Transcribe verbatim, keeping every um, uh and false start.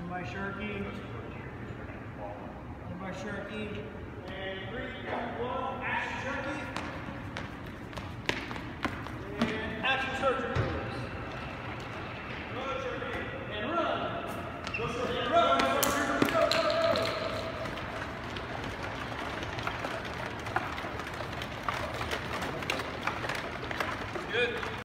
by Sharky. One by Sharky. And three, two, one, action Sharky. And action Sharky. Go Sharky. And run. Go Sharky. And run. Go, go, go, go. Good.